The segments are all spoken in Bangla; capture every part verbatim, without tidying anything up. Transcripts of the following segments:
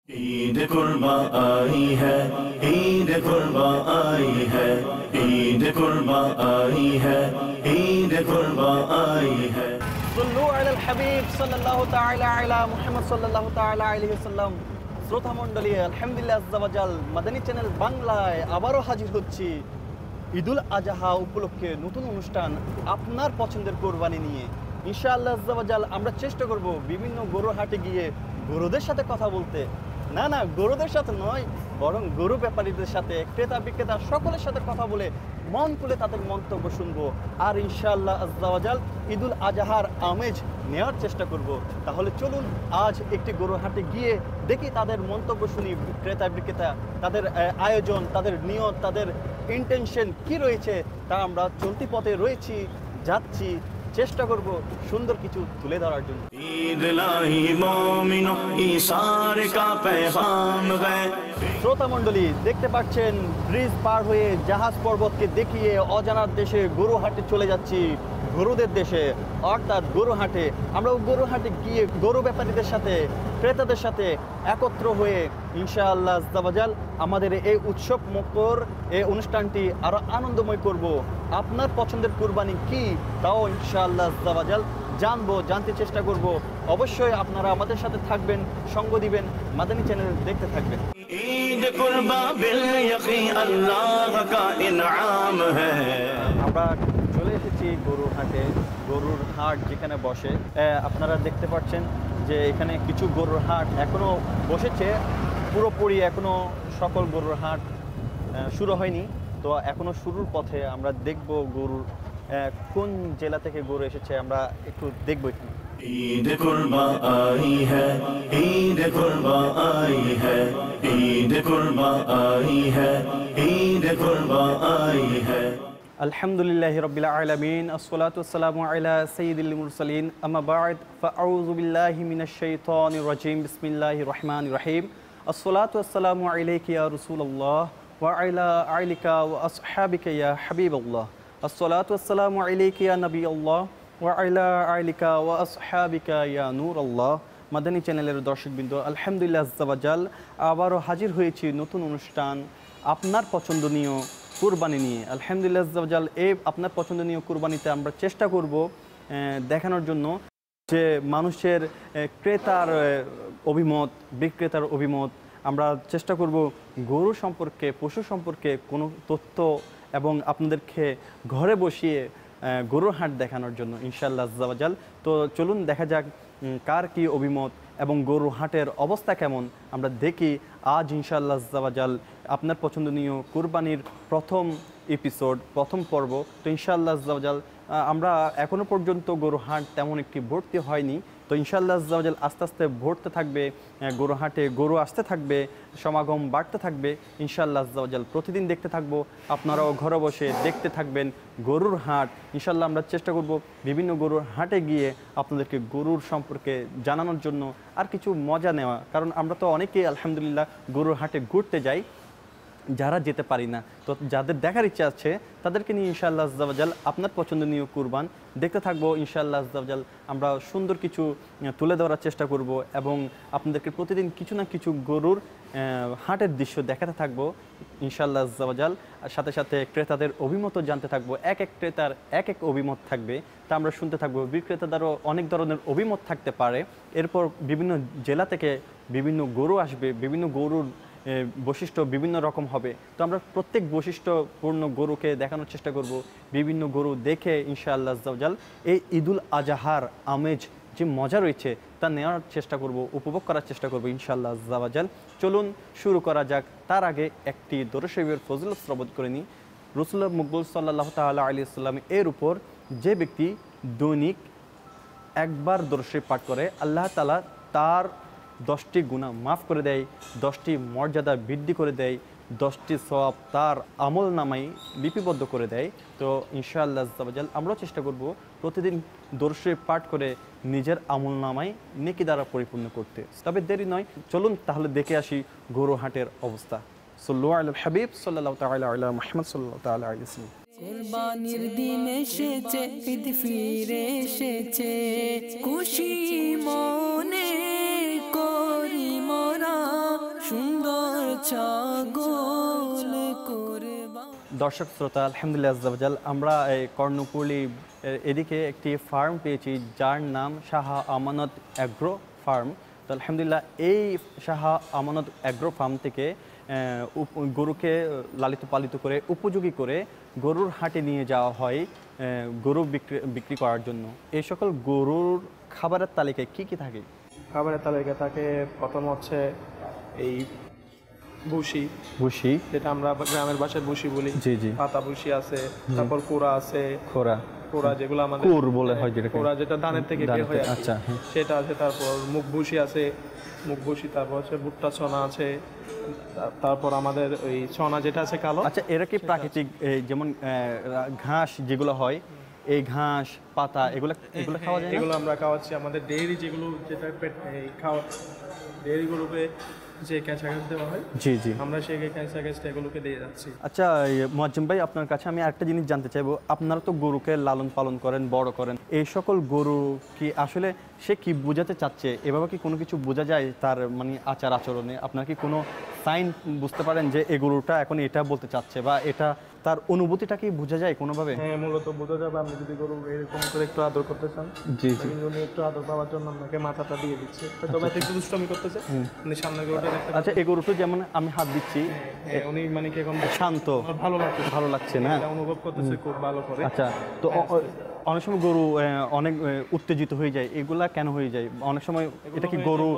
ईद कुर्बा आई है, ईद कुर्बा आई है, ईद कुर्बा आई है, ईद कुर्बा आई है। सल्लु अलल हबीब साल्लाल्लाहु ताआला अला मुहम्मद साल्लाल्लाहु ताआला अलैहि वसल्लम। শ্রোতা মণ্ডলী, আলহামদুলিল্লাহ আজ্জা ওয়াজাল মাদানী চ্যানেল বাংলায় আবারও হাজির হচ্ছি ঈদুল আজহা উপলক্ষে নতুন অনুষ্ঠান আপনার পছন্দের কোরবানি নিয়ে। ইনশাআল্লাহ আজ্জা ওয়াজাল আমরা চেষ্টা করব বিভিন্ন গরুর হাটে গিয়ে গরুদের সাথে কথা বলতে। না না গরুদের সাথে নয়, বরং গরু ব্যাপারীদের সাথে, ক্রেতা বিক্রেতা সকলের সাথে কথা বলে মন খুলে তাদের মন্তব্য শুনবো। আর ইনশাআল্লাহ আজ্জা ওয়াজাল ঈদুল আজহার আমেজ নেওয়ার চেষ্টা করব। তাহলে চলুন আজ একটি গরু হাটে গিয়ে দেখি তাদের মন্তব্য শুনি, ক্রেতা বিক্রেতা তাদের আয়োজন, তাদের নিয়ত, তাদের ইন্টেনশন কি রয়েছে তা আমরা চলতি পথে রয়েছি, যাচ্ছি, চেষ্টা করব সুন্দর কিছু তুলে ধরার জন্য। ঈদ লাহি মুমিনো ইসার কা পেগাম হে। শ্রোতা মণ্ডলী, দেখতে পাচ্ছেন ব্রিজ পার হয়ে জাহাজ পর্বতকে দেখিয়ে অজানার দেশে গরু হাটে চলে যাচ্ছি, গরুদের দেশে অর্থাৎ গরু হাটে। আমরা গরু হাটে গিয়ে গরু ব্যাপারীদের সাথে, ক্রেতাদের সাথে একত্র হয়ে ইনশাআল্লাহ আজ্জা ওয়াজাল আমাদের এই উৎসব মুখর এই অনুষ্ঠানটি আরও আনন্দময় করব। আপনার পছন্দের কুরবানি কি তাও ইনশাআল্লাহ আজ্জা ওয়াজাল জানবো, জানতে চেষ্টা করব। অবশ্যই আপনারা আমাদের সাথে থাকবেন, সঙ্গ দিবেন, মাদানী চ্যানেল দেখতে থাকবেন। ঈদ কুরবা বিল ইয়াকিন আল্লাহ কা ইনআম হ্যায়। আমরা চলে এসেছি গরু হাটে, গরুর হাট যেখানে বসে। আপনারা দেখতে পাচ্ছেন যে এখানে কিছু গরুর হাট এখনও বসেছে, পুরোপুরি এখনও সকল গরুর হাট শুরু হয়নি। তো এখনও শুরুর পথে। আমরা দেখব গরুর কোন জেলা থেকে গরু এসেছে, আমরা একটু দেখব একটু। ঈদ কুরবা আই হ্যায়, ঈদ কুরবা আই হ্যায়, ঈদ কুরবা আই হ্যায়, ঈদ কুরবা আই হ্যায়। আলহামদুলিল্লাহি রাব্বিল আলামিন, আসসালাতু ওয়াসসালামু আলা সাইয়্যিদিল মুরসালিন, আম্মা বা'দ, ফাআউযু বিল্লাহি মিনাশ শাইতানির রাজীম, বিসমিল্লাহির রহমানির রহিম। আসসালাতু ওয়াসসালামু আলাইকা ইয়া রাসূলুল্লাহ ওয়া আলা আলিকা ওয়া আসহাবিকা ইয়া হাবিবাল্লাহ। আসসালাতু ওয়াসসালামু আলাইকা ইয়া নবিয়াল্লাহ ওয়া আলা আলিকা ওয়া আসহাবিকা ইয়া নূরাল্লাহ। মাদানী চ্যানেলের দর্শকবৃন্দ, আলহামদুলিল্লাহ আজ্জা ওয়াজাল আবারও হাজির হয়েছি নতুন অনুষ্ঠান আপনার পছন্দনীয় কুরবানি নিয়ে। আলহামদুলিল্লাহ আজ্জা ওয়াজাল এই আপনার পছন্দনীয় কুরবানিতে আমরা চেষ্টা করব দেখানোর জন্য যে মানুষের ক্রেতার অভিমত, বিক্রেতার অভিমত। আমরা চেষ্টা করব গরু সম্পর্কে, পশু সম্পর্কে কোনো তথ্য এবং আপনাদেরকে ঘরে বসিয়ে গরুর হাট দেখানোর জন্য ইনশাআল্লাহ আজ্জা ওয়াজাল। তো চলুন দেখা যাক কার কি অভিমত এবং গরু হাটের অবস্থা কেমন আমরা দেখি আজ ইনশাআল্লাহ আজ্জা ওয়াজাল আপনার পছন্দনীয় কুরবানির প্রথম এপিসোড, প্রথম পর্ব। তো ইনশাআল্লাহ আজ্জা ওয়াজাল আমরা এখনও পর্যন্ত গরু হাট তেমন একটি ভর্তি হয়নি। তো ইনশাআল্লাহ আজ্জা ওয়াজাল আস্তে আস্তে ভরতে থাকবে গরু হাটে, গরু আসতে থাকবে, সমাগম বাড়তে থাকবে ইনশাআল্লাহ আজ্জা ওয়াজাল। প্রতিদিন দেখতে থাকবো, আপনারাও ঘরে বসে দেখতে থাকবেন গরুর হাট। ইনশাআল্লাহ আমরা চেষ্টা করব বিভিন্ন গরুর হাটে গিয়ে আপনাদেরকে গরুর সম্পর্কে জানানোর জন্য আর কিছু মজা নেওয়া। কারণ আমরা তো অনেকেই আলহামদুলিল্লাহ গরুর হাটে ঘুরতে যাই, যারা যেতে পারি না। তো যাদের দেখার ইচ্ছা আছে তাদেরকে নিয়ে ইনশাআল্লাহ আজ্জা ওয়াজাল আপনার পছন্দনীয় কুরবান দেখতে থাকবো ইনশাআল্লাহ আজ্জা ওয়াজাল। আমরা সুন্দর কিছু তুলে ধরার চেষ্টা করব এবং আপনাদেরকে প্রতিদিন কিছু না কিছু গরুর হাটের দৃশ্য দেখাতে থাকবো ইনশাআল্লাহ আজ্জা ওয়াজাল। সাথে সাথে ক্রেতাদের অভিমতও জানতে থাকবো, এক এক ক্রেতার এক এক অভিমত থাকবে, তা আমরা শুনতে থাকবো। বিক্রেতাদেরও অনেক ধরনের অভিমত থাকতে পারে। এরপর বিভিন্ন জেলা থেকে বিভিন্ন গরু আসবে, বিভিন্ন গরুর বৈশিষ্ট্য বিভিন্ন রকম হবে। তো আমরা প্রত্যেক বৈশিষ্ট্যপূর্ণ গরুকে দেখানোর চেষ্টা করব, বিভিন্ন গরু দেখে ইনশাআল্লাহ আজ্জা ওয়াজাল এই ঈদুল আজহার আমেজ যে মজা রয়েছে তা নেওয়ার চেষ্টা করব, উপভোগ করার চেষ্টা করব ইনশাআল্লাহ আজ্জা ওয়াজাল। চলুন শুরু করা যাক। তার আগে একটি দরুদ শরীফের ফজিলত শ্রবণ করে নিই। রাসূলুল্লাহ মকবুল সাল্লাল্লাহু তাআলা আলাইহি ওয়াসাল্লাম এর উপর যে ব্যক্তি দৈনিক একবার দরুদ শরীফ পাঠ করে আল্লাহ তাআলা তার দশটি গুনাহ মাফ করে দেয়, দশটি মর্যাদা বৃদ্ধি করে দেয়, দশটি সওয়াব তার আমল নামাই লিপিবদ্ধ করে দেয়। তো ইনশাআল্লাহ আজ্জা ওয়াজাল আমরাও চেষ্টা করব প্রতিদিন দরুদ শরীফ পাঠ করে নিজের আমল নামাই নেকি দ্বারা পরিপূর্ণ করতে। তবে দেরি নয়, চলুন তাহলে দেখে আসি গরু হাটের অবস্থা। সাল্লু আলাল হাবিব সাল্লাল্লাহু তাআলা আলা মুহাম্মদ সাল্লাল্লাহু তাআলা আলাইহি ওয়াসাল্লাম। কুরবানির দিন এসেছে, ঈদ ফিরে এসেছে, খুশি মনে করি মোরা ছাগল কুরবান। দর্শক শ্রোতা, আলহামদুলিল্লাহ আজ্জা ওয়া জাল, আমরা এই কর্ণফুলী এদিকে একটি ফার্ম পেয়েছি যার নাম শাহ আমানত অ্যাগ্রো ফার্ম। তো আলহামদুলিল্লাহ এই শাহ আমানত অ্যাগ্রো ফার্ম থেকে গরুকে লালিত পালিত করে উপযোগী করে গরুর হাটে নিয়ে যাওয়া হয় গরু বিক্রি বিক্রি করার জন্য। এই সকল গরুর খাবারের তালিকায় কি কি থাকে? খাবারের তালিকা থাকে প্রথম হচ্ছে এই ভুসি, ভুসি যেটা আমরা গ্রামের ভাষায় ভুসি বলি। জি জি। পাতা ভুসি আছে, তারপর কোরা আছে, খোরা কোরা যেগুলো আমাদের কুর বলে হয়, যেটা কোরা যেটা ধানের থেকে বের হয়, আচ্ছা, সেটা আছে। তারপর মুখ ভুসি আছে, মুখ ভুসি। তারপর হচ্ছে ভুট্টা ছনা আছে। তারপর আমাদের ওই ছনা যেটা আছে কালো। আচ্ছা, এরা কি প্রাকৃতিক যেমন ঘাস যেগুলো হয়, এই ঘাস পাতা এগুলো এগুলো খাওয়া যায়? এগুলো আমরা খাওয়াচ্ছি আমাদের ডেইরি যেগুলো, যেটা খাওয়া ডেইরি গরুকে যে ক্যাঁচা ঘাস দেওয়া হয়, জি জি, আমরা সেই ক্যাঁচা ঘাসটা এগুলোকে দিয়ে যাচ্ছি। আচ্ছা মুয়াজ্জেম ভাই, আপনার কাছে আমি একটা জিনিস জানতে চাইবো, আপনারা তো গরুকে লালন পালন করেন, বড় করেন, এই সকল গরু কি আসলে সে কি বোঝাতে চাচ্ছে, এভাবে কি কোনো কিছু বোঝা যায় তার মানে আচার আচরণে? আপনারা কি কোনো সাইন বুঝতে পারেন যে এই গরুটা এখন এটা বলতে চাচ্ছে, বা এটা তার অনুভূতিটা কি বোঝা যায় কোনোভাবে? হ্যাঁ, মূলত বোঝা যাবে। আপনি যদি গরু এরকম করে একটু আদর করতে চান, জি জি, উনি একটু আদর পাওয়ার জন্য আপনাকে মাথাটা দিয়ে দিচ্ছে। তবে একটু দুষ্টামি করতেছে, উনি সামনে গরুটা দেখতে। আচ্ছা, এই গরুটা যেমন আমি হাত দিচ্ছি, উনি মানে কি এখন শান্ত, ভালো লাগছে, ভালো লাগছে না, অনুভব করতেছে খুব ভালো করে। আচ্ছা, তো অনেক সময় গরু অনেক উত্তেজিত হয়ে যায়, এগুলা কেন হয়ে যায়? অনেক সময় এটা কি গরু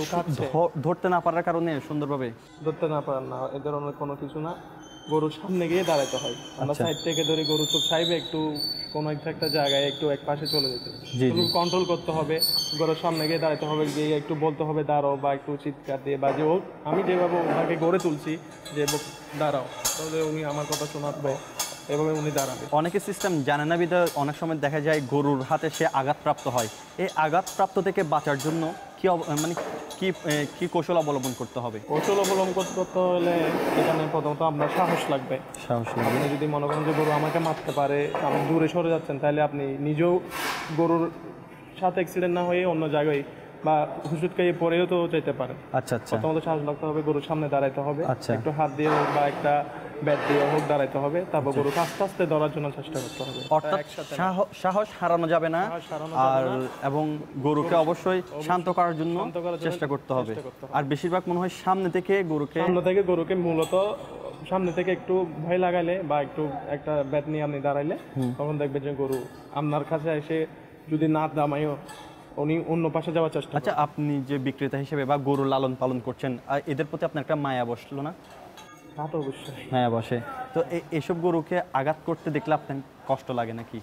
ধরতে না পারার কারণে? সুন্দরভাবে ধরতে না পারার না, এ ধরনের কোনো কিছু না। গরুর সামনে গিয়ে দাঁড়াতে হয়। আমরা সাইড থেকে ধরে গরু তো চাইবে একটু কোনো একটা জায়গায় একটু এক পাশে চলে যেতে, কন্ট্রোল করতে হবে। গরুর সামনে গিয়ে দাঁড়াতে হবে, গিয়ে একটু বলতে হবে দাঁড়াও, বা একটু চিৎকার দিয়ে, বা যে আমি যেভাবে ওনাকে গড়ে তুলছি যে দাঁড়াও, তাহলে উনি আমার কথা শোনাবে, এভাবে উনি দাঁড়াবে। অনেকে সিস্টেম জানে না বিধায় অনেক সময় দেখা যায় গরুর হাতে সে আঘাতপ্রাপ্ত হয়। এই আঘাতপ্রাপ্ত থেকে বাঁচার জন্য কি মানে কি কি কৌশল অবলম্বন করতে হবে? কৌশল অবলম্বন করতে হলে এখানে প্রথমত আপনার সাহস লাগবে। সাহস লাগবে। আপনি যদি মনে করেন যে গরু আমাকে মারতে পারে, আপনি দূরে সরে যাচ্ছেন, তাহলে আপনি নিজেও গরুর সাথে অ্যাক্সিডেন্ট না হয়ে অন্য জায়গায় বা হুসুট খাইয়ে পরেও তো যেতে পারেন। আচ্ছা আচ্ছা, প্রথমত সাহস লাগতে হবে, গরুর সামনে দাঁড়াইতে হবে, আচ্ছা, একটু হাত দিয়ে হোক বা একটা ব্যাট দিয়ে হোক দাঁড়াইতে হবে, তারপর গরুকে আস্তে আস্তে ধরার জন্য চেষ্টা করতে হবে। অর্থাৎ সাহস হারানো যাবে না, আর এবং গরুকে অবশ্যই শান্ত করার জন্য চেষ্টা করতে হবে। আর বেশিরভাগ মনে হয় সামনে থেকে গরুকে সামনে থেকে গরুকে মূলত সামনে থেকে একটু ভয় লাগাইলে বা একটু একটা ব্যাট নিয়ে আপনি দাঁড়াইলে, তখন দেখবেন যে গরু আপনার কাছে এসে যদি না দামাইও উনি অন্য পাশে যাওয়ার চেষ্টা। আচ্ছা, আপনি যে বিক্রেতা হিসেবে বা গরু লালন পালন করছেন, এদের প্রতি আপনার একটা মায়া বসলো না? তা তো অবশ্যই মায়া বসে। তো এইসব গরুকে আঘাত করতে দেখলে আপনার কষ্ট লাগে নাকি?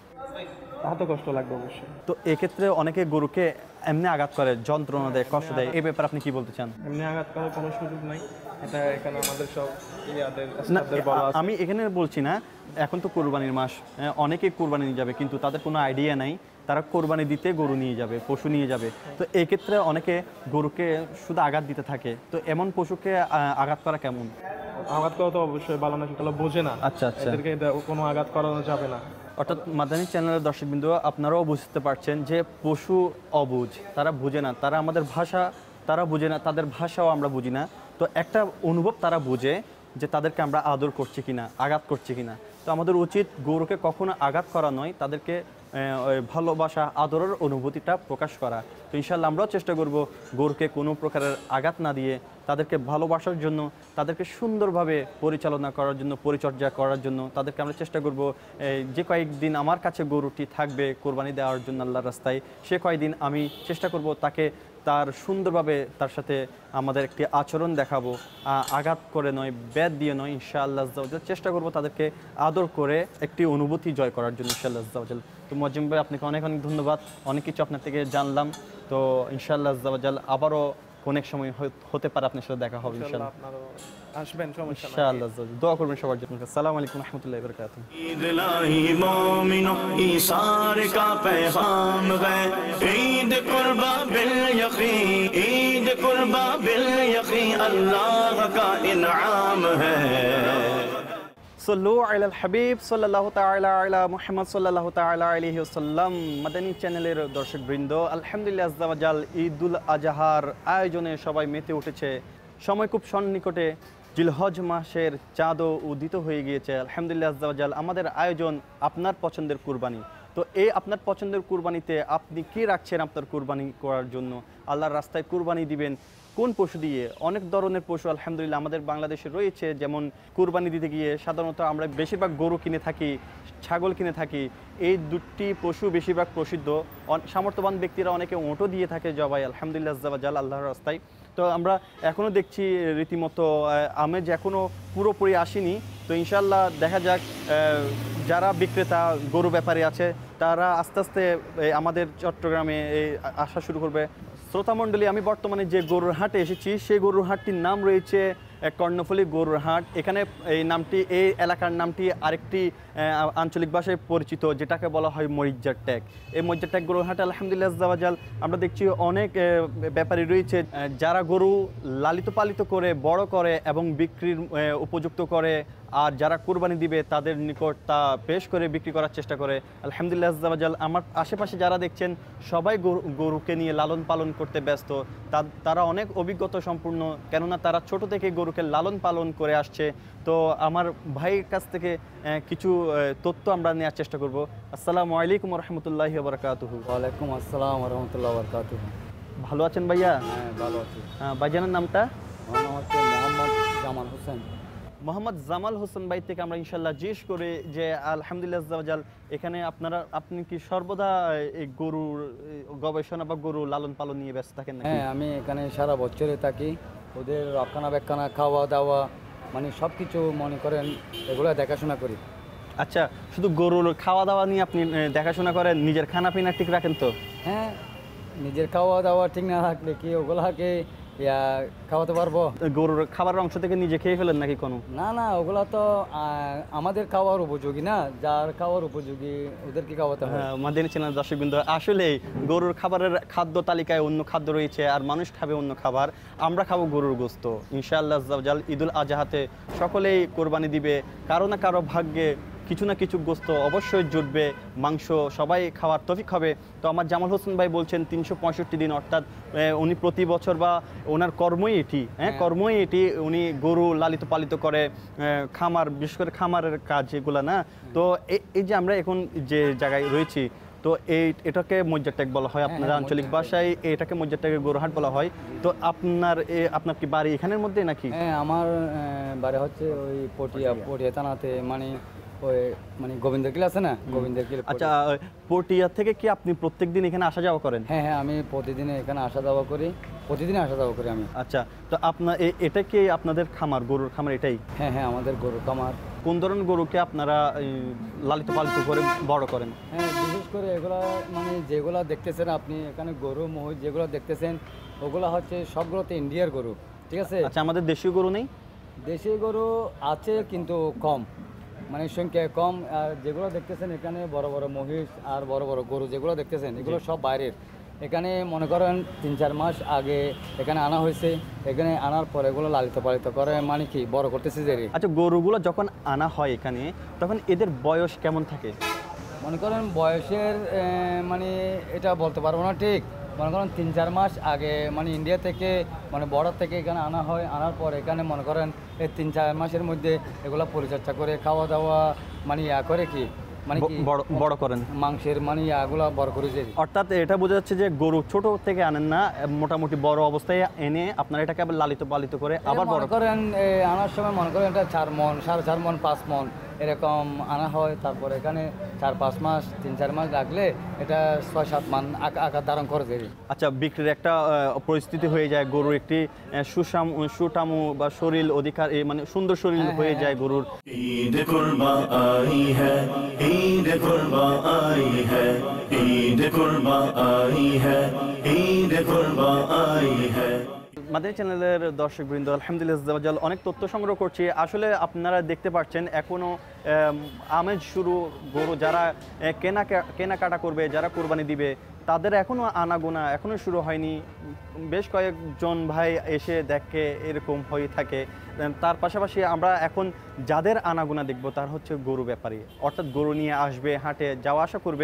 তা তো কষ্ট লাগবে অবশ্যই। তো এক্ষেত্রে অনেকে গরুকে এমনি আঘাত করে, যন্ত্রণা দেয়, কষ্ট দেয়, এই ব্যাপারে আপনি কি বলতে চান? এমনি আঘাত করার কোনো সুযোগ নাই, এটা এখানে আমাদের সব ইয়াদের না, স্টাফদের বলা আছে। আমি এখানে বলছি না, এখন তো কোরবানির মাস, অনেকেই কোরবানি নিয়ে যাবে, কিন্তু তাদের কোনো আইডিয়া নাই তারা কোরবানি দিতে গরু নিয়ে যাবে, পশু নিয়ে যাবে। তো এই ক্ষেত্রে অনেকে গরুকে শুধু আঘাত দিতে থাকে। তো এমন পশুকে আঘাত করা কেমন? আঘাত করা তো অবশ্যই ভালো না, সেগুলো বোঝে না। আচ্ছা আচ্ছা, এদেরকে কোনো আঘাত করানো যাবে না। অর্থাৎ মাদানী চ্যানেলের দর্শকবৃন্দ, আপনারাও বুঝতে পারছেন যে পশু অবুঝ, তারা বুঝে না, তারা আমাদের ভাষা তারা বুঝে না, তাদের ভাষাও আমরা বুঝি না। তো একটা অনুভব তারা বুঝে যে তাদেরকে আমরা আদর করছি কিনা, আঘাত করছি কিনা। তো আমাদের উচিত গরুকে কখনো আঘাত করা নয়, তাদেরকে ভালোবাসা আদরের অনুভূতিটা প্রকাশ করা। তো ইনশাআল্লাহ আমরাও চেষ্টা করব গরুকে কোনো প্রকারের আঘাত না দিয়ে তাদেরকে ভালোবাসার জন্য, তাদেরকে সুন্দরভাবে পরিচালনা করার জন্য, পরিচর্যা করার জন্য তাদেরকে আমরা চেষ্টা করব। যে কয়েকদিন আমার কাছে গরুটি থাকবে কোরবানি দেওয়ার জন্য আল্লাহর রাস্তায়, সে কয়েকদিন আমি চেষ্টা করব তাকে তার সুন্দরভাবে তার সাথে আমাদের একটি আচরণ দেখাবো, আঘাত করে নয়, ব্যাট দিয়ে নয়। ইনশাআল্লাহ চেষ্টা করব তাদেরকে আদর করে একটি অনুভূতি জয় করার জন্য ইনশাআল্লাহ। তো মুয়াজ্জেম ভাই, আপনাকে অনেক অনেক ধন্যবাদ, অনেক কিছু আপনার থেকে জানলাম। তো ইনশাআল্লাহ আবারও অনেক সময় হতে পারে আপনার সাথে দেখা হবে ইনশাআল্লাহ। আসবেন, সমস্যা নাই। ইনশাআল্লাহ দোয়া করবেন সবার জন্য। আসসালামু আলাইকুম ওয়া রাহমাতুল্লাহি ওয়া বারাকাতুহু। ঈদ লাহি মুমিনো ইসার কা पैगाम है, ईद कुर्बा बिल यकीन, ईद कुर्बा बिल यकीन अल्लाह का इनाम है। सल्लु अला হাবিব সাল্লাল্লাহু তাআলা আলা মুহাম্মদ সাল্লাল্লাহু তাআলা আলাইহি ওয়াসাল্লাম। মাদানী চ্যানেলের দর্শকবৃন্দ, আলহামদুলিল্লাহ আজ্জা ওয়া জাল ঈদুল আজহার আয়োজনে সবাই মেতে উঠেছে। সময় খুব সন্নিকটে, জিলহজ মাসের চাঁদও উদিত হয়ে গিয়েছে। আলহামদুলিল্লাহ আজ্জা ওয়া জাল, আমাদের আয়োজন আপনার পছন্দের কুরবানি। তো এই আপনার পছন্দের কুরবানিতে আপনি কি রাখছেন আপনার কুরবানি করার জন্য? আল্লাহর রাস্তায় কুরবানি দিবেন কোন পশু দিয়ে? অনেক ধরনের পশু আলহামদুলিল্লাহ আমাদের বাংলাদেশে রয়েছে। যেমন কুরবানি দিতে গিয়ে সাধারণত আমরা বেশিরভাগ গরু কিনে থাকি, ছাগল কিনে থাকি। এই দুটি পশু বেশিরভাগ প্রসিদ্ধ। সামর্থ্যবান ব্যক্তিরা অনেকে ওঁটও দিয়ে থাকে জবাই, আলহামদুলিল্লাহ আজ্জা ওয়া জাল, আল্লাহর রাস্তায়। তো আমরা এখনও দেখছি রীতিমতো আমেজ এখনও পুরোপুরি আসেনি। তো ইনশাল্লাহ দেখা যাক, যারা বিক্রেতা গরু ব্যাপারী আছে তারা আস্তে আস্তে আমাদের চট্টগ্রামে আসা শুরু করবে। শ্রোতামণ্ডলী, আমি বর্তমানে যে গরুর হাটে এসেছি সেই গরুর হাটটির নাম রয়েছে কর্ণফুলী গরুর হাট। এখানে এই নামটি, এই এলাকার নামটি আরেকটি আঞ্চলিক ভাষায় পরিচিত, যেটাকে বলা হয় মরিজ্জার ট্যাগ। এই মরিজ্জার ট্যাগ গরুর হাটে আলহামদুলিল্লাহ আজ্জা ওয়া জাল আমরা দেখছি অনেক ব্যাপারী রয়েছে যারা গরু লালিত পালিত করে বড় করে এবং বিক্রির উপযুক্ত করে, আর যারা কুরবানি দিবে তাদের নিকট তা পেশ করে বিক্রি করার চেষ্টা করে। আলহামদুলিল্লাহ আজ্জা ওয়া জাল, আমার আশেপাশে যারা দেখছেন সবাই গরু গরুকে নিয়ে লালন পালন করতে ব্যস্ত। তারা অনেক অভিজ্ঞতা সম্পূর্ণ, কেননা তারা ছোট থেকে গরুকে লালন পালন করে আসছে। তো আমার ভাইয়ের কাছ থেকে কিছু তথ্য আমরা নেওয়ার চেষ্টা করব। আসসালামু আলাইকুম রহমতুল্লাহি ওয়া বারাকাতুহু। ওয়ালাইকুম আসসালাম ওয়া রাহমাতুল্লাহি ওয়া বারাকাতুহু। ভালো আছেন ভাইয়া? হ্যাঁ, ভালো আছি। ভাইজানের নামটা? আমার নাম হচ্ছে মোহাম্মদ জামাল হোসেন। মোহাম্মদ জামাল হোসেন ভাই থেকে আমরা ইনশাল্লাহ জিজ্ঞেস করে যে আলহামদুলিল্লাহ আজ্জা ওয়া জাল, এখানে আপনারা আপনি কি সর্বদা এই গরুর গবেষণা বা গরু লালন পালন নিয়ে ব্যস্ত থাকেন নাকি? হ্যাঁ, আমি এখানে সারা বছরে থাকি। ওদের রক্ষণাবেক্ষণ, খাওয়া দাওয়া, মানে সব কিছু মনে করেন এগুলো দেখাশোনা করি। আচ্ছা, শুধু গরুর খাওয়া দাওয়া নিয়ে আপনি দেখাশোনা করেন, নিজের খানা পিনা ঠিক রাখেন তো? হ্যাঁ, নিজের খাওয়া দাওয়া ঠিক না রাখলে কি ওগুলাকে ইয়া খাওয়াতে পারবো? গরুর খাবারের অংশ থেকে নিজে খেয়ে ফেলেন নাকি কোনো? না না, ওগুলা তো আমাদের খাওয়ার উপযোগী না, যার খাওয়ার উপযোগী ওদেরকে খাওয়াতে হয়। মাদিনী চ্যানেল দর্শকবৃন্দ, আসলে গরুর খাবারের খাদ্য তালিকায় অন্য খাদ্য রয়েছে, আর মানুষ খাবে অন্য খাবার। আমরা খাবো গরুর গোস্ত। ইনশাআল্লাহ আজ্জা ওয়া জাল ঈদুল আজহাতে সকলেই কোরবানি দিবে, কারো না কারো ভাগ্যে কিছু না কিছু গোস্ত অবশ্যই জুটবে, মাংস সবাই খাওয়ার তৌফিক হবে। তো আমার জামাল হোসেন ভাই বলছেন তিনশো পঁয়ষট্টি দিন, অর্থাৎ উনি প্রতি বছর বা ওনার কর্মই এটি, হ্যাঁ কর্মই এটি, উনি গরু লালিত পালিত করে, খামার, বিশেষ করে খামারের কাজ এগুলা না। তো এই যে আমরা এখন যে জায়গায় রয়েছি, তো এই এটাকে মরিজ্জার ট্যাগ বলা হয় আপনার আঞ্চলিক ভাষায়, এটাকে মরিজ্জার ট্যাগের গরুহাট বলা হয়। তো আপনার আপনার কি বাড়ি এখানের মধ্যে নাকি? হ্যাঁ, আমার বাড়ি হচ্ছে ওই পটিয়া, পটিয়া থানাতে, মানে ওই মানে গোবিন্দের কিল আছে না, গোবিন্দের কিল। আচ্ছা, পটিয়া থেকে কি আপনি প্রত্যেকদিন এখানে আসা যাওয়া করেন? হ্যাঁ হ্যাঁ, আমি প্রতিদিন এখানে আসা যাওয়া করি, প্রতিদিন আসা যাওয়া করি আমি। আচ্ছা, তো আপনার এটা কি আপনাদের খামার, গরুর খামার এটাই? হ্যাঁ হ্যাঁ, আমাদের গরুর খামার। কোন ধরনের গরুকে আপনারা লালিত পালিত করে বড় করেন? হ্যাঁ, বিশেষ করে এগুলা মানে যেগুলা দেখতেছেন আপনি এখানে গরু মহিষ যেগুলো দেখতেছেন ওগুলা হচ্ছে সবগুলোতে ইন্ডিয়ার গরু, ঠিক আছে? আচ্ছা, আমাদের দেশীয় গরু নেই? দেশীয় গরু আছে কিন্তু কম, মানে সংখ্যা কম। আর যেগুলো দেখতেছেন এখানে বড় বড় মহিষ আর বড় বড় গরু যেগুলো দেখতেছেন এগুলো সব বাইরের। এখানে মনে করেন তিন চার মাস আগে এখানে আনা হয়েছে, এখানে আনার পরে এগুলো লালিত পালিত করে, মানে কি বড় করতেছে যে। আচ্ছা, গরুগুলো যখন আনা হয় এখানে, তখন এদের বয়স কেমন থাকে? মনে করেন বয়সের মানে এটা বলতে পারবো না ঠিক। মনে করেন তিন চার মাস আগে মানে ইন্ডিয়া থেকে মানে বর্ডার থেকে এখানে আনা হয়, আনার পর এখানে মনে করেন এই তিন চার মাসের মধ্যে এগুলো পরিচর্যা করে খাওয়া দাওয়া মানে ইয়া করে কি মানে বড় বড় করেন মাংসের মানে ইয়াগুলো বড় করে যে। অর্থাৎ এটা বোঝা যাচ্ছে যে গরু ছোট থেকে আনেন না, মোটামুটি বড় অবস্থায় এনে আপনারা এটাকে আবার লালিত পালিত করে আবার বড় করেন। আনার সময় মনে করেন এটা চার মন, সাড়ে চার মন, পাঁচ মন এরকম আনা হয়। তারপর এখানে চার পাঁচ মাস তিন চার মাস রাখলে এটা ছয় সাত মান আকার ধারণ করে দেবে। আচ্ছা, বিক্রির একটা পরিস্থিতি হয়ে যায়, গরুর একটি সুষাম সুটামু বা শরীর অধিকার, মানে সুন্দর শরীর হয়ে যায় গরুর। ঈদ কুরবা আই হ্যায়, ঈদ কুরবা আই হ্যায়, ঈদ কুরবা আই হ্যায়, ঈদ কুরবা আই হ্যায়। মাদানী চ্যানেলের দর্শকবৃন্দ, আলহামদুলিল্লাহ অনেক তথ্য সংগ্রহ করছি। আসলে আপনারা দেখতে পাচ্ছেন এখনও আমেজ শুরু, গরু যারা কেনা কেনাকাটা করবে, যারা কোরবানি দিবে, তাদের এখনও আনাগোনা এখনও শুরু হয়নি। বেশ কয়েকজন ভাই এসে দেখে এরকম হয়ে থাকে। তার পাশাপাশি আমরা এখন যাদের আনাগোনা দেখব তার হচ্ছে গরু ব্যাপারী, অর্থাৎ গরু নিয়ে আসবে, হাটে যাওয়া আসা করবে।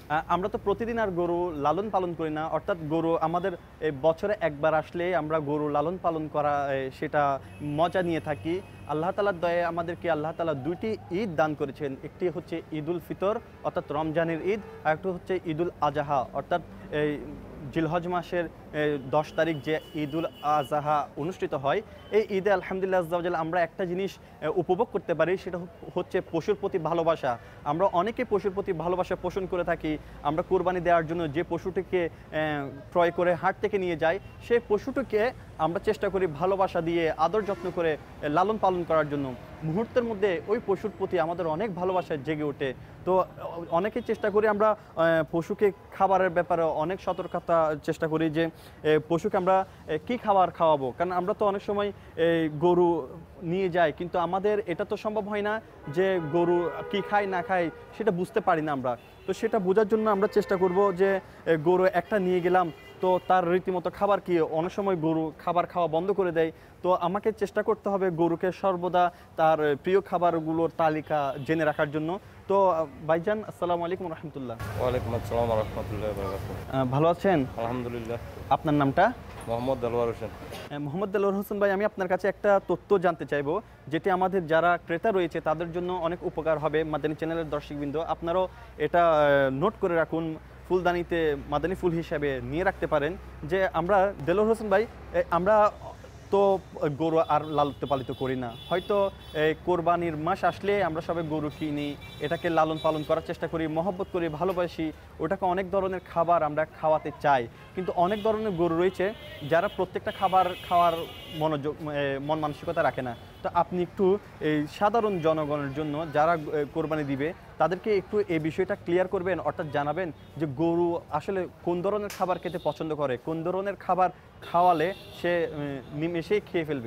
আহ, আমরা তো প্রতিদিন আর গরু লালন পালন করি না, অর্থাৎ গরু আমাদের এই বছরে একবার আসলে আমরা গরু লালন পালন করা এ, সেটা মজা নিয়ে থাকি। আল্লাহ তাআলার দয়ায় আমাদেরকে আল্লাহ তাআলা দুইটি ঈদ দান করেছেন, একটি হচ্ছে ঈদুল ফিতর অর্থাৎ রমজানের ঈদ, আর একটি হচ্ছে ঈদুল আজহা অর্থাৎ এই জিলহজ মাসের দশ তারিখ যে ঈদুল আজহা অনুষ্ঠিত হয়। এই ঈদে আলহামদুলিল্লাহ আজ্জা ওয়া জাল আমরা একটা জিনিস উপভোগ করতে পারি, সেটা হচ্ছে পশুর প্রতি ভালোবাসা। আমরা অনেকে পশুর প্রতি ভালোবাসা পোষণ করে থাকি। আমরা কোরবানি দেওয়ার জন্য যে পশুটিকে ক্রয় করে হাট থেকে নিয়ে যাই, সেই পশুটিকে আমরা চেষ্টা করি ভালোবাসা দিয়ে আদর যত্ন করে লালন পালন করার জন্য। মুহূর্তের মধ্যে ওই পশুর প্রতি আমাদের অনেক ভালোবাসা জেগে ওঠে। তো অনেকে চেষ্টা করি আমরা পশুকে খাবারের ব্যাপারে অনেক সতর্কতা চেষ্টা করি যে পশুকে আমরা কি খাবার খাওয়াবো, কারণ আমরা তো অনেক সময় গরু নিয়ে যাই কিন্তু আমাদের এটা তো সম্ভব হয় না যে গরু কি খায় না খায় সেটা বুঝতে পারি না আমরা। তো সেটা বোঝার জন্য আমরা চেষ্টা করব যে গরু একটা নিয়ে গেলাম তো তার রীতিমতো খাবার কি, অনেক সময় গরু খাবার খাওয়া বন্ধ করে দেয়। তো আমাকে চেষ্টা করতে হবে গরুকে সর্বদা তার প্রিয় খাবারগুলোর তালিকা জেনে রাখার জন্য। তো ভাইজান আসসালামু আলাইকুম রহমতুল্লাহ। ওয়ালাইকুম আসসালাম রহমতুল্লাহ। ভালো আছেন? আলহামদুলিল্লাহ। আপনার নামটা? মোহাম্মদ দেলোয়ার হোসেন। মোহাম্মদ দেলোয়ার হোসেন ভাই, আমি আপনার কাছে একটা তথ্য জানতে চাইবো যেটি আমাদের যারা ক্রেতা রয়েছে তাদের জন্য অনেক উপকার হবে। মাদানী চ্যানেলের দর্শকবৃন্দ আপনারাও এটা নোট করে রাখুন, ফুলদানিতে মাদানী ফুল হিসাবে নিয়ে রাখতে পারেন যে আমরা দেলোয়ার হোসেন ভাই আমরা তো গরু আর লালিত পালিত করি না, হয়তো কোরবানির মাস আসলে আমরা সবাই গরু কিনি, এটাকে লালন পালন করার চেষ্টা করি, মহব্বত করি, ভালোবাসি, ওটাকে অনেক ধরনের খাবার আমরা খাওয়াতে চাই। কিন্তু অনেক ধরনের গরু রয়েছে যারা প্রত্যেকটা খাবার খাওয়ার মনোযোগ মন মানসিকতা রাখে না। তো আপনি একটু এই সাধারণ জনগণের জন্য যারা কোরবানি দিবে তাদেরকে একটু এই বিষয়টা ক্লিয়ার করবেন, অর্থাৎ জানাবেন যে গরু আসলে কোন ধরনের খাবার খেতে পছন্দ করে, কোন ধরনের খাবার খাওয়ালে সে নিমেষেই খেয়ে ফেলবে।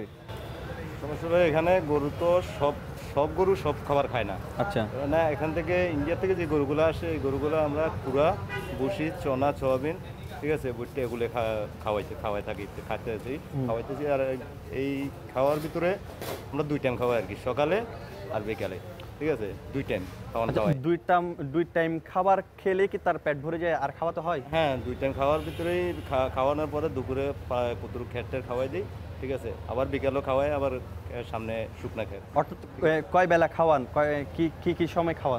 সমস্যা এখানে গরু তো সব সব গরু সব খাবার খায় না। আচ্ছা, না এখান থেকে ইন্ডিয়া থেকে যে গরুগুলো আসে এই গরুগুলো আমরা কুড়া, ভুসি, চনা, সয়াবিন, ঠিক আছে, বুটটা এগুলো খাওয়াইতে খাওয়াই থাকি, খাইতেছি খাওয়াইতেছি। আর এই খাওয়ার ভিতরে আমরা দুই টাইম খাওয়াই আর কি, সকালে আর বিকালে, ঠিক আছে, দুই টাইম খাওয়ানো খাওয়াই। দুই টাইম দুই টাইম খাবার খেলে কি তার পেট ভরে যায় আর খাওয়াতে হয়? হ্যাঁ, দুই টাইম খাওয়ার ভিতরেই খাওয়ানোর পরে দুপুরে পুতুর খেটটার খাওয়াই দিই, ঠিক আছে, আবার বিকালও খাওয়াই, আবার সামনে শুকনা খেয়ে। অর্থাৎ কয় বেলা খাওয়ান, কি কি কি সময় খাওয়ান?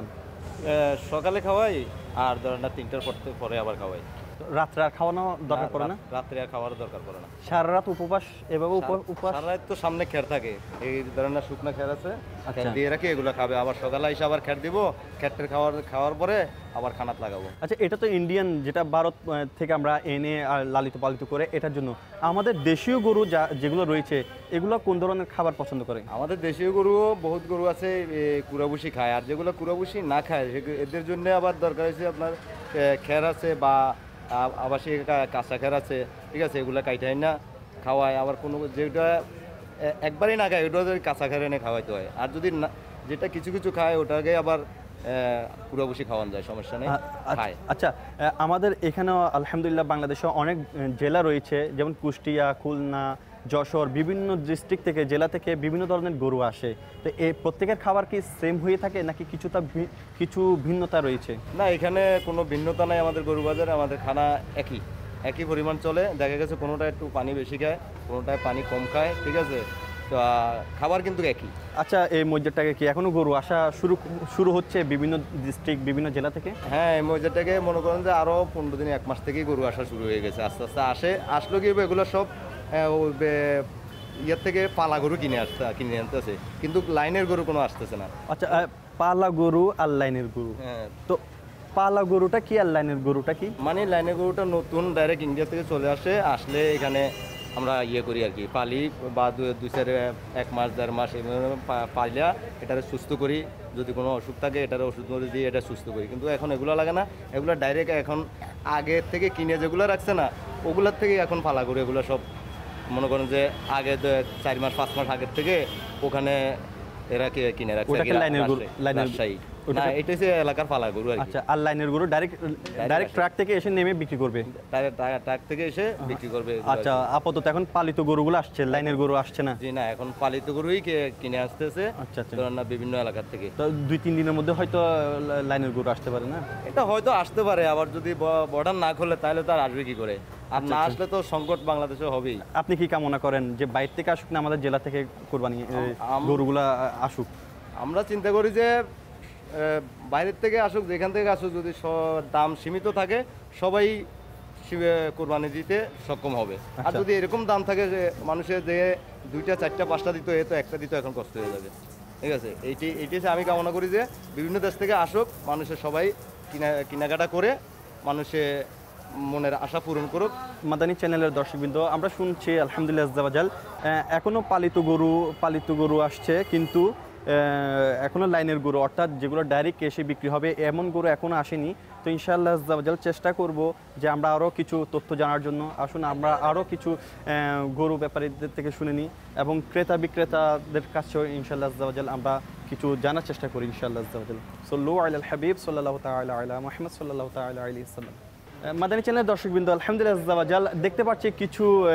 সকালে খাওয়াই আর ধরেন না তিনটার পর পরে আবার খাওয়াই। রাত্রে আর খাওয়ানো দরকার পড়ে না? রাত্রে আর খাওয়ার দরকার পড়ে না। সারা রাত উপবাস এভাবে উপবাস? সারা রাত তো সামনে খের থাকে, এই ধরেন না শুকনা খের আছে, খের দিয়ে রাখি, এগুলো খাবে, আবার সকালে এসে আবার খের দিব, খেরটের খাওয়ার খাওয়ার পরে আবার খানাত লাগাবো। আচ্ছা, এটা তো ইন্ডিয়ান যেটা ভারত থেকে আমরা এনে আর লালিত পালিত করে, এটার জন্য আমাদের দেশীয় গরু যা যেগুলো রয়েছে এগুলো কোন ধরনের খাবার পছন্দ করে? আমাদের দেশীয় গরুও বহুত গরু আছে কুড়াবুসি খায়, আর যেগুলো কুড়াবুসি না খায় এদের জন্য আবার দরকার হয়েছে আপনার খের আছে বা আবাসিক কাঁচা খের আছে, ঠিক আছে, এগুলো কাইটাই না খাওয়ায়। আবার কোনো যেটা একবারই না খায় ওটা কাঁচা খের এনে খাওয়াইতে হয়, আর যদি না যেটা কিছু কিছু খায় ওটাকে আবার কুড়াবুসি খাওয়ানো যায়, সমস্যা নেই, খায়। আচ্ছা, আমাদের এখানেও আলহামদুলিল্লাহ বাংলাদেশে অনেক জেলা রয়েছে, যেমন কুষ্টিয়া, খুলনা, যশোর, বিভিন্ন ডিস্ট্রিক্ট থেকে জেলা থেকে বিভিন্ন ধরনের গরু আসে। তো এই প্রত্যেকের খাবার কি সেম হয়ে থাকে নাকি কিছুটা কিছু ভিন্নতা রয়েছে? না, এখানে কোনো ভিন্নতা নাই, আমাদের গরু বাজারে আমাদের খানা একই একই পরিমাণ চলে। দেখা গেছে কোনোটা একটু পানি বেশি খায়, কোনোটায় পানি কম খায়, ঠিক আছে, তো খাবার কিন্তু একই। আচ্ছা, এই মসজিদটাকে কি এখনো গরু আসা শুরু শুরু হচ্ছে বিভিন্ন ডিস্ট্রিক্ট বিভিন্ন জেলা থেকে? হ্যাঁ, এই মসজিদটাকে মনে করেন যে আরও পনেরো দিন এক মাস থেকেই গরু আসা শুরু হয়ে গেছে, আস্তে আস্তে আসে। আসলো কি এগুলো সব ইয়ের থেকে পালা গরু কিনে আসতে কিনে আনতেছে, কিন্তু লাইনের গরু কোনো আসতেছে না। আচ্ছা, পালা গরু আর লাইনের গরু, হ্যাঁ, তো পালা গরুটা কি আর লাইনের গরুটা কি? মানে লাইনের গরুটা নতুন ডাইরেক্ট ইন্ডিয়া থেকে চলে আসে, আসলে এখানে আমরা ইয়ে করি আর কি, পালি বা দুই চার এক মাস দেড় মাস এভাবে পাইলা এটারে সুস্থ করি, যদি কোনো অসুখ থাকে এটারে ওষুধ মরে দিয়ে এটা সুস্থ করি। কিন্তু এখন এগুলো লাগে না, এগুলো ডাইরেক্ট এখন আগের থেকে কিনে যেগুলো রাখছে না ওগুলোর থেকে এখন পালা গরু, এগুলো সব মনে করেন যে আগে চার মাস পাঁচ মাস আগের থেকে ওখানে এরা কিনে রাখছে। না এটা হচ্ছে এলাকার পালা গরু আর কি। আচ্ছা, আর লাইনের গরু ডাইরেক্ট ডাইরেক্ট ট্রাক থেকে এসে নেমে বিক্রি করবে? ট্রাক থেকে এসে বিক্রি করবে। আচ্ছা, আপাতত এখন পালিত গরুগুলো আসছে, লাইনের গরু আসছে না? জি না, এখন পালিত গরুই কে- কিনে আসতেছে। আচ্ছা আচ্ছা, ধরেন না বিভিন্ন এলাকার থেকে। তো দুই তিন দিনের মধ্যে হয়তো লা- লাইনের গরু আসতে পারে না? এটা হয়তো আসতে পারে, আবার যদি বর্ডার না খুলে তাহলে তো আর আসবে কি করে, আর না আসলে তো সংকট বাংলাদেশে হবেই। আপনি কি কামনা করেন যে বাইরে থেকে আসুক না আমাদের জেলা থেকে কোরবানি এ, আম- গরুগুলা আসুক? আমরা চিন্তা করি যে আহ, বাইরের থেকে আসুক, যেখান থেকে আসুক, যদি স- দাম সীমিত থাকে সবাই সি- কোরবানি দিতে সক্ষম হবে। আর আচ্ছা। যদি এরকম দাম থাকে যে মানুষের যে দুইটা চারটা পাঁচটা দিত, এ তো একটা দিত এখন কষ্ট হয়ে যাবে। ঠিক আছে, এইটি এইটি হচ্ছে আমি কামনা করি যে বিভিন্ন দেশ থেকে আসুক, মানুষের সবাই কিনা কেনাকাটা করে মানুষের মনের আশা পূরণ করুক। মাদানী চ্যানেলের দর্শকবৃন্দ, আমরা শুনছি আলহামদুলিল্লাহ আজ্জাওয়াজাল এখনও পালিত গরু পালিত গরু আসছে, কিন্তু এখনও লাইনের গরু অর্থাৎ যেগুলো ডাইরেক্ট এসে বিক্রি হবে এমন গরু এখনও আসেনি। তো ইনশাআল্লাহ আজ্জাওয়াজাল চেষ্টা করব যে আমরা আরও কিছু তথ্য জানার জন্য। আসুন আমরা আরও কিছু আহ, গরু ব্যাপারীদের থেকে শুনে নিই এবং ক্রেতা বিক্রেতাদের কাছেও ইনশাআল্লাহ আজ্জাওয়াজাল আমরা কিছু জানার চেষ্টা করি ইনশাআল্লাহ আজ্জাওয়াজাল। সাল্লু আলাল হাবিব সাল্লাল্লাহু তাআলা আলা মুহাম্মদ সাল্লাল্লাহু তাআলা আলাইহি ওয়াসাল্লাম। মাদানী চ্যানেলের দর্শকবৃন্দ, আলহামদুলিল্লাহ আজ্জাওয়াজাল দেখতে পাচ্ছি কিছু আহ,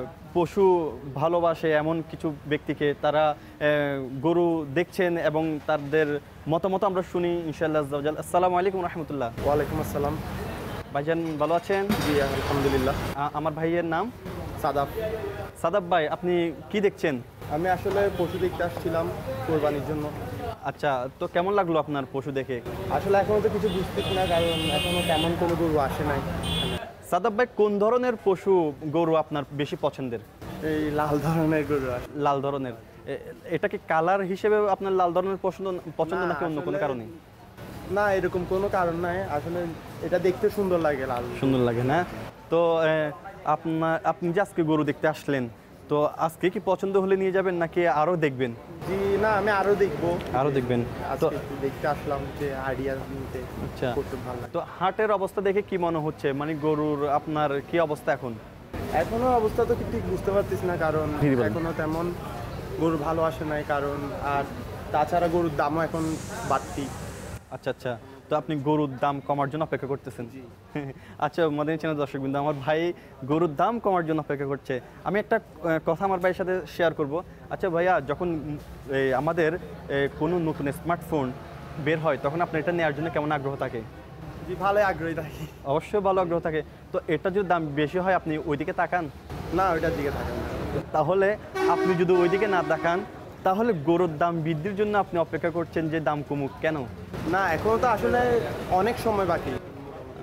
পশু ভালোবাসে এমন কিছু ব্যক্তিকে, তারা আহ, গরু দেখছেন এবং তাদের মতামত আমরা শুনি ইনশাআল্লাহ আজ্জাওয়াজাল। আসসালামু আলাইকুম রহমতুল্লাহ। ওয়ালাইকুম আসসালাম। ভাইজান ভালো আছেন? জি আলহামদুলিল্লাহ। আ- আমার ভাইয়ের নাম সাদাব। সাদাব ভাই, আপনি কি দেখছেন? আমি আসলে পশু দেখতে আসছিলাম কোরবানির জন্য। আচ্ছা, তো কেমন লাগলো আপনার পশু দেখে? আসলে এখনো তো কিছু বুঝতেছি না, কারণ এখনো তেমন কোনো গরু আসে নাই। সাদাব ভাই, কোন ধরনের পশু গরু আপনার বেশি পছন্দের? এই লাল ধরনের গরু আসে। লাল ধরনের? এ- এটা কি কালার হিসেবে আপনার লাল ধরনের পছন্দ পছন্দ না, নাকি অন্য কোনো আসলে- কারণে? না, এরকম কোনো কারণ নাই, আসলে এটা দেখতে সুন্দর লাগে লাল। সুন্দর লাগে না? তো এ, আপনার আপনি যে আজকে গরু দেখতে আসলেন, তো আজকে কি পছন্দ হলে নিয়ে যাবেন নাকি আরও দেখবেন? জি না, আমি আরো দেখবো। আরও দেখবেন? তো আজকে একটু দেখতে আসলাম যে আইডিয়া নিতে আচ্ছা, করতে ভালো লাগে। তো হাটের অবস্থা দেখে কি মনে হচ্ছে, মানে গরুর আপনার কি অবস্থা এখন? এখনো অবস্থা তো ঠিক বুঝতে পারতেছি না, কারণ জি, বলেন। এখনো তেমন গরু ভালো আসে নাই, কারণ আর তাছাড়া গরুর দামও এখন বাড়তি। আচ্ছা আচ্ছা, তো আপনি গরুর দাম কমার জন্য অপেক্ষা করতেছেন? আচ্ছা, মাদানী চ্যানেল দর্শকবৃন্দ, আমার ভাই গরুর দাম কমার জন্য অপেক্ষা করছে। আমি একটা আহ, কথা আমার ভাইয়ের সাথে শেয়ার করব। আচ্ছা ভাইয়া, যখন উম, এই আমাদের এ, কোনো নতুন স্মার্টফোন বের হয় তখন আপনার এটা নেওয়ার জন্য কেমন আগ্রহ থাকে? জি ভালোই আগ্রহী থাকি। অবশ্যই ভালো আগ্রহ থাকে। তো এটা যদি দাম বেশি হয় আপনি ওইদিকে তাকান? না, ওইটার দিকে থাকেন না। তাহলে আপনি যদি ওইদিকে না তাকান তাহলে গরুর দাম বৃদ্ধির জন্য আপনি অপেক্ষা করছেন যে দাম কমুক কেন? না, এখনো তো আসলে অনেক সময় বাকি। আহ,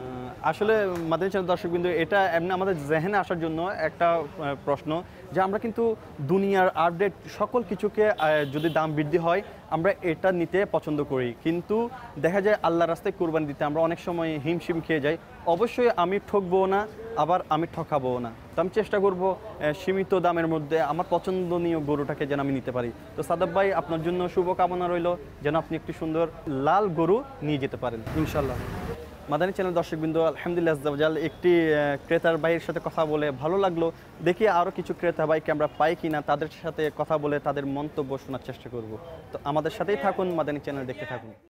আসলে মাদানী চ্যানেল দর্শকবৃন্দ, এটা এমনি আমাদের জেহেনে আসার জন্য একটা আহ, প্রশ্ন যে আমরা কিন্তু দুনিয়ার আপডেট সকল কিছুকে আহ, যদি দাম বৃদ্ধি হয় আমরা এটা নিতে পছন্দ করি, কিন্তু দেখা যায় আল্লাহর রাস্তায় কোরবানি দিতে আমরা অনেক সময় হিমশিম খেয়ে যাই। অবশ্যই আমি ঠকবো না, আবার আমি ঠকাবো না। তো আমি চেষ্টা করব আহ, সীমিত দামের মধ্যে আমার পছন্দনীয় গরুটাকে যেন আমি নিতে পারি। তো সাদাব ভাই, আপনার জন্য শুভকামনা রইল যেন আপনি একটি সুন্দর লাল গরু নিয়ে যেতে পারেন ইনশাল্লাহ। মাদানী চ্যানেল দর্শকবৃন্দ, আলহামদুলিল্লাহ আজ্জাওয়াজাল একটি আহ, ক্রেতার ভাইয়ের সাথে কথা বলে ভালো লাগলো। দেখি আরও কিছু ক্রেতা ভাইকে আমরা পাই কিনা, তাদের সাথে কথা বলে তাদের মন্তব্য শোনার চেষ্টা করব। তো আমাদের সাথেই থাকুন, মাদানী চ্যানেল দেখতে থাকুন।